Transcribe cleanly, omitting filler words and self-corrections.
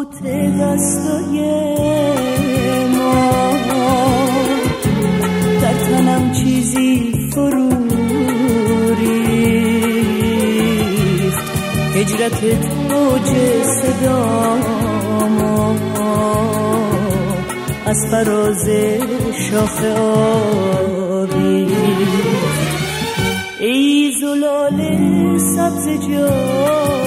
سکوت دستای ما، در تنم چیزی فرو ریخت، هجرتت اوج صدامو از فراز شاخه آویخت. ای زلال سبز جا